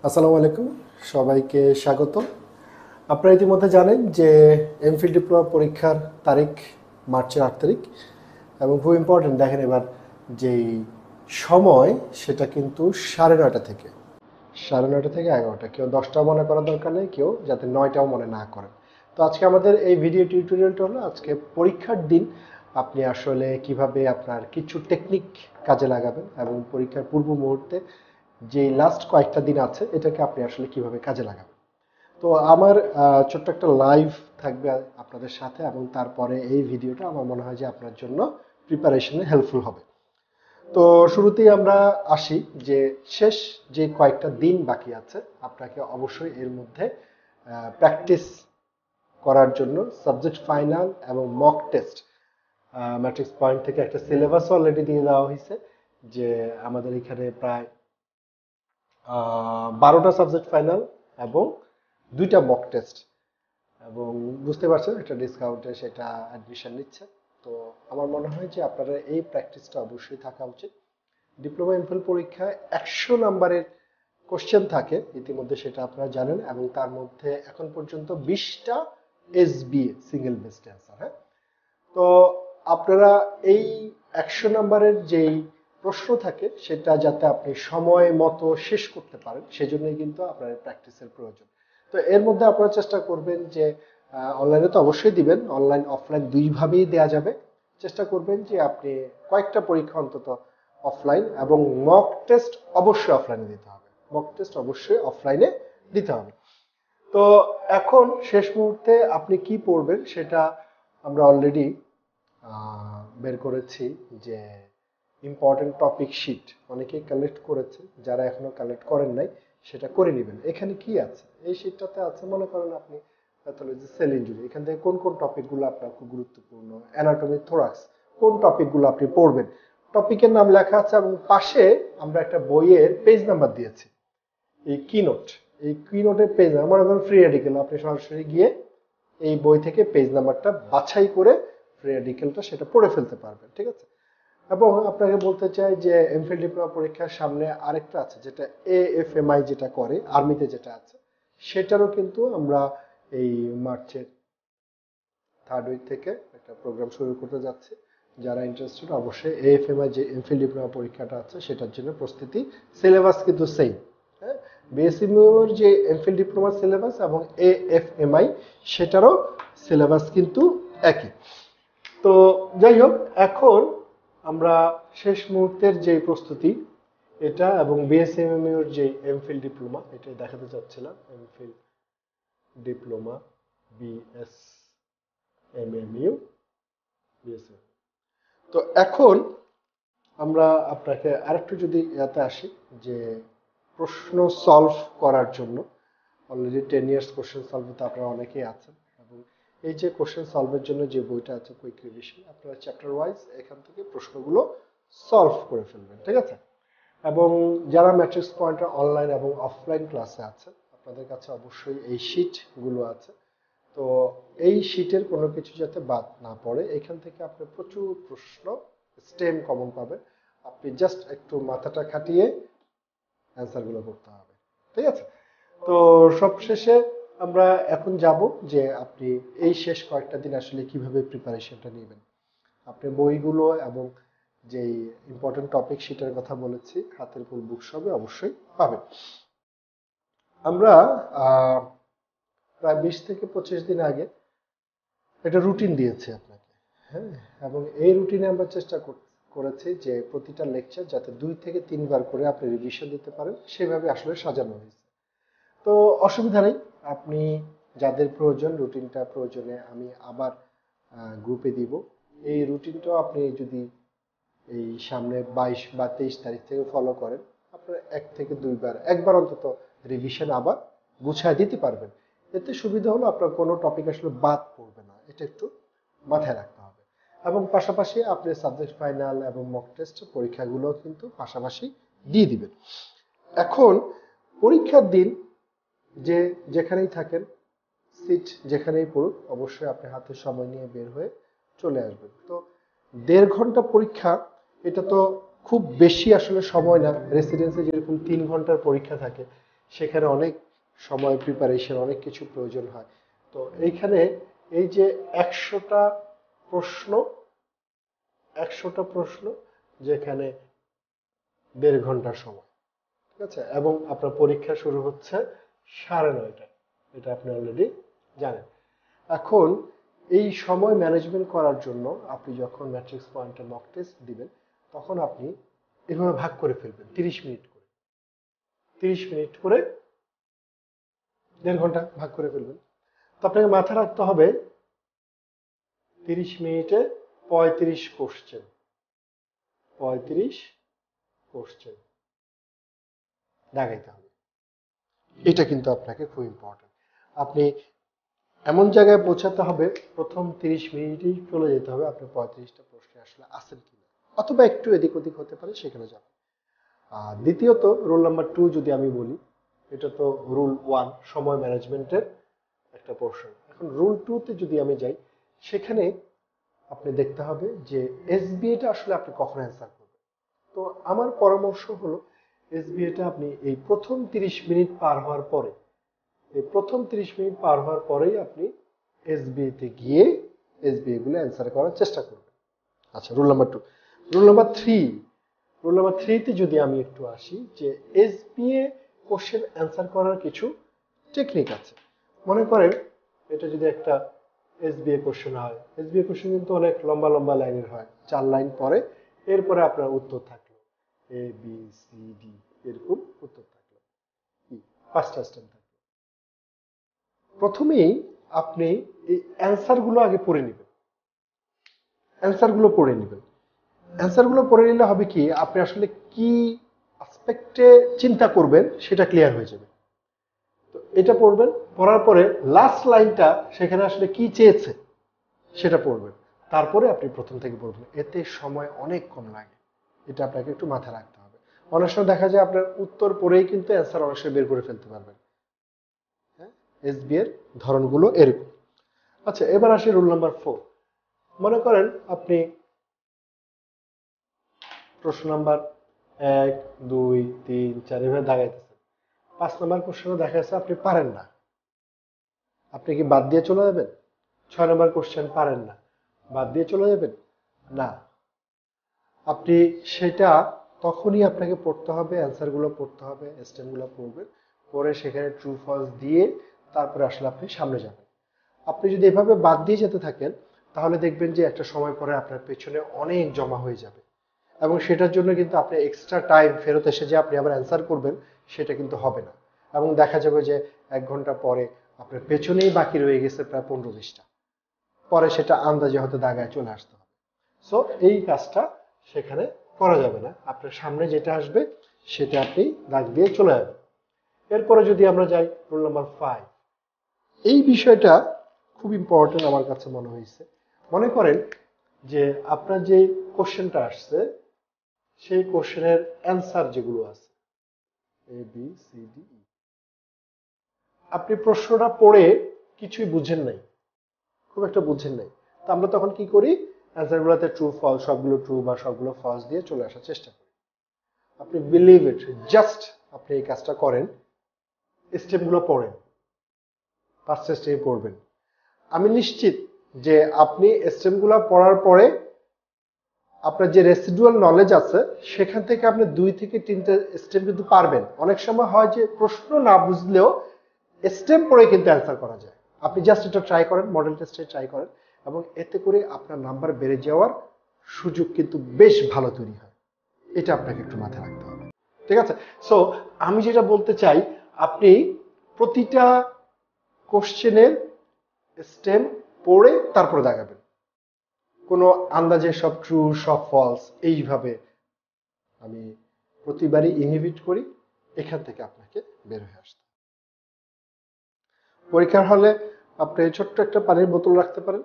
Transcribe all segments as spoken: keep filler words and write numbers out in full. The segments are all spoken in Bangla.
আসসালামু আলাইকুম, সবাইকে স্বাগত। আপনারা ইতিমধ্যে জানেন যে এমফিল ডিপ্লোমা পরীক্ষার তারিখ মার্চের আট তারিখ এবং খুব ইম্পর্টেন্ট। দেখেন এবার যেই সময় সেটা কিন্তু সাড়ে নয়টা থেকে সাড়ে নয়টা থেকে এগারোটা। কেউ দশটাও মনে করার দরকার নেই, কেউ যাতে নয়টাও মনে না করেন। তো আজকে আমাদের এই ভিডিও টিউটোরিয়ালটা হলো আজকে পরীক্ষার দিন আপনি আসলে কিভাবে আপনার কিছু টেকনিক কাজে লাগাবেন এবং পরীক্ষার পূর্ব মুহূর্তে যে লাস্ট কয়েকটা দিন আছে এটাকে আপনি আসলে কিভাবে কাজে লাগাবেন। তো আমার ছোট্ট একটা লাইভ থাকবে আপনাদের সাথে এবং তারপরে এই ভিডিওটা আমার মনে হয় যে আপনার জন্য প্রিপারেশনে হেল্পফুল হবে। তো শুরুতেই আমরা আসি যে শেষ যে কয়েকটা দিন বাকি আছে আপনাকে অবশ্যই এর মধ্যে প্র্যাকটিস করার জন্য সাবজেক্ট ফাইনাল এবং মক টেস্ট ম্যাট্রিক্স পয়েন্ট থেকে একটা সিলেবাস অলরেডি দিয়ে দেওয়া হয়েছে যে আমাদের এখানে প্রায় বারোটা সাবজেক্ট ফাইনাল এবং দুইটা মক টেস্ট, এবং বুঝতে পারছেন একটা ডিসকাউন্টে সেটা অ্যাডমিশন নিচ্ছে। তো আমার মনে হয় যে আপনারা এই প্র্যাকটিসটা অবশ্যই থাকা উচিত। ডিপ্লোমা এমফিল পরীক্ষায় একশো নাম্বারের কোশ্চেন থাকে ইতিমধ্যে, সেটা আপনারা জানেন, এবং তার মধ্যে এখন পর্যন্ত বিশটা S B A single best answer. হ্যাঁ, তো আপনারা এই একশো নাম্বারের যেই প্রশ্ন থাকে সেটা যাতে আপনি সময় মতো শেষ করতে পারেন সেজন্যই কিন্তু আপনার প্র্যাকটিসের প্রয়োজন। তো এর মধ্যে আপনারা চেষ্টা করবেন যে অনলাইনে তো অবশ্যই দিবেন, অনলাইন অফলাইন দুইভাবেই দেয়া যাবে। চেষ্টা করবেন যে আপনি কয়েকটা পরীক্ষা অন্তত অফলাইন এবং মক টেস্ট অবশ্যই অফলাইনে দিতে হবে, মক টেস্ট অবশ্যই অফলাইনে দিতে হবে। তো এখন শেষ মুহূর্তে আপনি কি পড়বেন সেটা আমরা অলরেডি বের করেছি যে ইম্পর্টেন্ট টপিক শিট অনেকেই কালেক্ট করেছে, যারা এখনো কালেক্ট করেন নাই সেটা করে নেবেন। এখানে কি আছে এই শিটটাতে আছে, মনে করেন আপনি প্যাথোলজি সেল ইনজুরি, এখান থেকে কোন কোন টপিকগুলো আপনার খুব গুরুত্বপূর্ণ, অ্যানাটমি থোরাক্স কোন টপিকগুলো আপনি পড়বেন, টপিকের নাম লেখা আছে এবং পাশে আমরা একটা বইয়ের পেজ নাম্বার দিয়েছি। এই কিনোট, এই কিনোটের পেজ নাম্বার মনে করেন ফ্রি রেডিকেল, আপনি সরাসরি গিয়ে এই বই থেকে পেজ নাম্বারটা বাছাই করে ফ্রি রেডিকেলটা সেটা পড়ে ফেলতে পারবেন, ঠিক আছে। এবং আপনাকে বলতে চাই যে এমফিল ডিপ্লোমা পরীক্ষার সামনে আরেকটা আছে যেটা এ এফ এম আই যেটা করে আর্মিতে যেটা আছে, সেটারও কিন্তু আমরা এই মার্চের থার্ড উইক থেকে একটা প্রোগ্রাম শুরু করতে যাচ্ছি। যারা ইন্টারেস্টেড অবশ্যই এ এফ এম আই যে এমফিল ডিপ্লোমা পরীক্ষাটা আছে সেটার জন্য প্রস্তুতি, সিলেবাস কিন্তু সেম। হ্যাঁ, বিএসএমইউর যে এমফিল ডিপ্লোমার সিলেবাস এবং এ এফ এম আই সেটারও সিলেবাস কিন্তু একই। তো যাই হোক, এখন আমরা শেষ মুহূর্তের যে প্রস্তুতি এটা এবং বিএসএমইউর যে এমফিল ডিপ্লোমা এটা দেখাতে চাচ্ছিলাম, MPhil diploma BS MMU BSM. তো এখন আমরা আপনাকে আরেকটু যদি ইয়াতে আসি যে প্রশ্ন সলভ করার জন্য already ten years question solve তো আপনারা অনেকেই আছেন, এবং এই যে কোশ্চেন সলভের জন্য যে বইটা আছে কুইক রিভিশন, আপনারা চ্যাপ্টার ওয়াইজ এখান থেকে প্রশ্নগুলো সলভ করে ফেলবেন, ঠিক আছে। এবং যারা ম্যাট্রিক্স পয়েন্টার অনলাইন এবং অফলাইন ক্লাসে আছে আপনাদের কাছে অবশ্যই এই শিটগুলো আছে। তো এই শিটের কোনো কিছু যাতে বাদ না পড়ে, এখান থেকে আপনি প্রচুর প্রশ্ন স্টেম কমন পাবেন, আপনি জাস্ট একটু মাথাটা খাটিয়ে অ্যান্সারগুলো করতে হবে, ঠিক আছে। তো সবশেষে আমরা এখন যাব যে আপনি এই শেষ কয়েকটা দিন আসলে কিভাবে প্রিপারেশনটা নেবেন। আপনি বইগুলো এবং যেই ইম্পর্টেন্ট টপিক শিটের কথা বলেছি হাতের ফুল বুক সবে অবশ্যই পাবেন। আমরা প্রায় বিশ থেকে পঁচিশ দিন আগে একটা রুটিন দিয়েছি আপনাকে, হ্যাঁ, এবং এই রুটিনে আমরা চেষ্টা করেছি যে প্রতিটা লেকচার যাতে দুই থেকে তিনবার করে আপনি রিভিশন দিতে পারেন সেভাবে আসলে সাজানো হয়েছে। তো অসুবিধা নেই, আপনি যাদের প্রয়োজন রুটিনটা প্রয়োজনে আমি আবার গ্রুপে দিব। এই রুটিনটাও আপনি যদি এই সামনে বাইশ বা তেইশ তারিখ থেকে ফলো করেন আপনার এক থেকে দুইবার একবার অন্তত রিভিশন আবার গুছায় দিতে পারবেন। এতে সুবিধা হলো আপনার কোনো টপিক আসলে বাদ পড়বে না, এটা একটু মাথায় রাখতে হবে। এবং পাশাপাশি আপনি সাবজেক্ট ফাইনাল এবং মক টেস্ট পরীক্ষাগুলো কিন্তু পাশাপাশি দিয়ে দিবেন। এখন পরীক্ষার দিন যে যেখানেই থাকেন, সিট যেখানেই পড়ুক, অবশ্যই আপনি হাতে সময় নিয়ে বের হয়ে চলে আসবেন। তো দেড় ঘন্টা পরীক্ষা, এটা তো খুব বেশি আসলে সময় না। রেসিডেন্সে যেরকম তিন ঘন্টার পরীক্ষা থাকে সেখানে অনেক সময় প্রিপারেশন, অনেক কিছু প্রয়োজন হয়। তো এইখানে এই যে একশোটা প্রশ্ন, একশোটা প্রশ্ন যেখানে দেড় ঘন্টার সময়, ঠিক আছে, এবং আপনার পরীক্ষা শুরু হচ্ছে সাড়ে নয়টায়, এটা আপনি অলরেডি জানেন। এখন এই সময় ম্যানেজমেন্ট করার জন্য আপনি যখন ম্যাট্রিক্স পয়েন্টে মক টেস্ট দিবেন, তখন আপনি এভাবে ভাগ করে ফেলবেন তিরিশ মিনিট করে, তিরিশ মিনিট করে দেড় ঘন্টা ভাগ করে ফেলবেন। তো আপনাকে মাথায় রাখতে হবে তিরিশ মিনিটে পঁয়ত্রিশ কোশ্চেন, পঁয়ত্রিশ কোশ্চেন দাগাইতে হবে। এটা কিন্তু আপনাকে খুব ইম্পর্টেন্ট। আপনি এমন জায়গায় পৌঁছাতে হবে প্রথম তিরিশ মিনিটেই চলে যেতে হবে আপনি পঁয়ত্রিশটা প্রশ্নে আসলে আসেন কিনা, অথবা একটু এদিক ওদিক হতে পারে, সেখানে যাবেন। আর দ্বিতীয়ত রুল নাম্বার টু যদি আমি বলি, এটা তো রুল ওয়ান সময় ম্যানেজমেন্টের একটা পোর্শন। এখন রুল টু তে যদি আমি যাই, সেখানে আপনি দেখতে হবে যে এসবিএটা আসলে আপনি কখন অ্যান্সার করবেন। তো আমার পরামর্শ হলো এসবিএটা আপনি এই প্রথম তিরিশ মিনিট পার হওয়ার পরে, এই প্রথম তিরিশ মিনিট পার হওয়ার পরেই আপনি এসবিএ তে গিয়ে এসবিএ গুলো অ্যান্সার করার চেষ্টা করবেন। আচ্ছা, rule number two. Rule number three, rule number three তে যদি আমি একটু আসি, যে এসবিএ কোশ্চেন অ্যান্সার করার কিছু টেকনিক আছে। মনে করেন এটা যদি একটা এসবিএ কোশ্চেন হয়, এসবিএ কোশ্চেন কিন্তু অনেক লম্বা লম্বা লাইনের হয়, চার লাইন পরে এরপরে আপনার উত্তর থাকলো এ বি সি ডি, এরকম উত্তর থাকলো, পাঁচটা স্টেপ থাকলো। প্রথমেই আপনি এই অ্যান্সার গুলো আগে পড়ে নেবেন, অ্যান্সার গুলো পড়ে নেবেন। অ্যান্সার গুলো পড়ে নিলে হবে কি, আপনি আসলে কি অ্যাসপেক্টে চিন্তা করবেন সেটা ক্লিয়ার হয়ে যাবে। তো এটা পড়বেন, পড়ার পরে লাস্ট লাইনটা সেখানে আসলে কি চেয়েছে সেটা পড়বেন, তারপরে আপনি প্রথম থেকে পড়বেন। এতে সময় অনেক কম লাগে, এটা আপনাকে একটু মাথায় রাখতে হবে। অনেক সময় দেখা যায় আপনার উত্তর পড়েই কিন্তু অ্যান্সার অনেক সময় বের করে ফেলতে পারবেন। হ্যাঁ, এসবি এর ধরনগুলো এরকম। আচ্ছা, এবার আসি রুল নাম্বার ফোর। মনে করেন আপনি প্রশ্ন নাম্বার এক, দুই, তিন, চার এভাবে দাগাইতেছেন। পাঁচ নাম্বার কোশ্চেনে দেখা যাচ্ছে আপনি পারেন না, আপনি কি বাদ দিয়ে চলে যাবেন? ছয় নম্বর কোশ্চেন পারেন না, বাদ দিয়ে চলে যাবেন? না, আপনি সেটা তখনই আপনাকে পড়তে হবে, অ্যান্সার গুলো পড়তে হবে, স্টেম গুলো পড়বেন, পরে সেখানে ট্রু ফলস দিয়ে তারপরে আসলে আপনি সামনে যাবেন। আপনি যদি এভাবে বাদ দিয়ে যেতে থাকেন, তাহলে দেখবেন যে একটা সময় পরে আপনার পেছনে অনেক জমা হয়ে যাবে, এবং সেটার জন্য কিন্তু আপনি এক্সট্রা টাইম ফেরত এসে যে আপনি আবার অ্যান্সার করবেন সেটা কিন্তু হবে না, এবং দেখা যাবে যে এক ঘন্টা পরে আপনার পেছনেই বাকি রয়ে গেছে প্রায় পনেরো বিশটা, পরে সেটা আন্দাজে হয়তো দাগায় চলে আসতে হবে। সো এই কাজটা সেখানে করা যাবে না, আপনার সামনে যেটা আসবে সেটা আপনি দাগ দিয়ে চলে যাবেন। এরপরে যদি আমরা যাই রুল নাম্বার ফাইভ, এই বিষয়টা খুব ইম্পর্টেন্ট আমার কাছে মনে হয়েছে। মনে করেন যে আপনার যে কোশ্চেনটা আসছে সেই কোশ্চেনের অ্যান্সার যেগুলো আছে A B C D E, আপনি প্রশ্নটা পড়ে কিছুই বুঝেন নাই, খুব একটা বুঝেন নাই, তো আমরা তখন কি করি, অ্যান্সার গুলোতে ট্রু ফলস, সবগুলো ট্রু বা সবগুলো ফলস দিয়ে চলে আসার চেষ্টা করি। আপনি বিলিভ ইট, জাস্ট আপনি এই কাজটা করেন, স্টেপগুলো পড়েন, পাঁচটা স্টেপ পড়বেন। আমি নিশ্চিত যে আপনি স্টেপগুলো পড়ার পরে আপনার যে রেসিডুয়াল নলেজ আছে সেখান থেকে আপনি দুই থেকে তিনটে স্টেপ কিন্তু পারবেন। অনেক সময় হয় যে প্রশ্ন না বুঝলেও স্টেপ পড়ে কিন্তু অ্যান্সার করা যায়। আপনি জাস্ট এটা ট্রাই করেন, মডেল টেস্টে ট্রাই করেন, এবং এতে করে আপনার নাম্বার বেড়ে যাওয়ার সুযোগ কিন্তু বেশ ভালো তৈরি হয়। এটা আপনাকে একটু মাথায় রাখতে হবে, ঠিক আছে? সো আমি যেটা বলতে চাই, আপনি প্রতিটা কোশ্চেনের স্টেম পড়ে তারপরে দাগাবেন, কোনো আন্দাজে সব ট্রু সব ফলস এইভাবে আমি প্রতিবারই ইনহিবিট করি, এখান থেকে আপনাকে বের হয়ে আসতে। পরীক্ষার হলে আপনি ছোট্ট একটা পানির বোতল রাখতে পারেন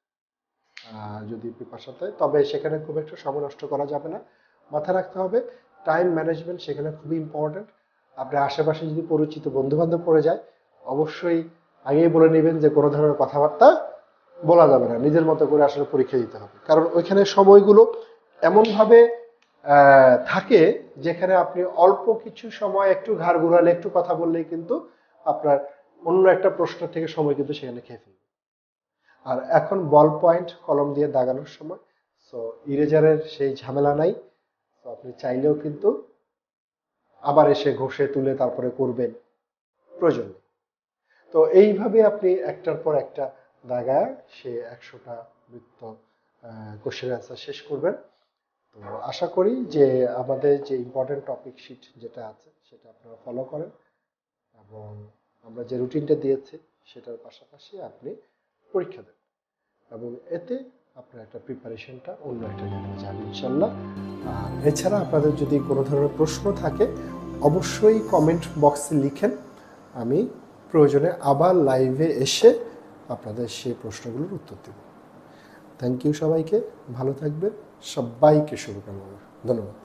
যদি পিপাসা হয়, তবে সেখানে খুব একটা সময় নষ্ট করা যাবে না। মাথায় রাখতে হবে টাইম ম্যানেজমেন্ট সেখানে খুবই ইম্পর্টেন্ট। আপনার আশেপাশে যদি পরিচিত বন্ধু বান্ধব পড়ে যায়, অবশ্যই আগেই বলে নেবেন যে কোনো ধরনের কথাবার্তা বলা যাবে না, নিজের মতো করে আসলে পরীক্ষা দিতে হবে, কারণ ওইখানে সময়গুলো এমন ভাবে থাকে যেখানে আপনি অল্প কিছু সময় একটু ঘাড় ঘুরালে একটু কথা বললেই কিন্তু আপনার অন্য একটা প্রশ্ন থেকে সময় কিন্তু সেখানে খেয়ে ফেলবে। আর এখন বল পয়েন্ট কলম দিয়ে দাগানোর সময়, সো ইরেজারের সেই ঝামেলা নাই। তো আপনি চাইলেও কিন্তু আবার এসে ঘষে তুলে তারপরে করবেন, প্রয়োজন নেই। তো এইভাবে আপনি একটার পর একটা দাগায় সে একশোটা বৃত্ত কোশ্চেন অ্যান্সার শেষ করবেন। তো আশা করি যে আমাদের যে ইম্পর্টেন্ট টপিক শিট যেটা আছে সেটা আপনারা ফলো করেন, এবং আমরা যে রুটিনটা দিয়েছি সেটার পাশাপাশি আপনি পরীক্ষা দেন, এবং এতে আপনার একটা প্রিপারেশনটা অন্য একটা জায়গায় যাবে ইনশাল্লাহ। আর এছাড়া আপনাদের যদি কোনো ধরনের প্রশ্ন থাকে অবশ্যই কমেন্ট বক্সে লিখেন, আমি প্রয়োজনে আবার লাইভে এসে আপনাদের সেই প্রশ্নগুলোর উত্তর দেব। থ্যাংক ইউ সবাইকে, ভালো থাকবেন, সবাইকে শুভকামনা, ধন্যবাদ।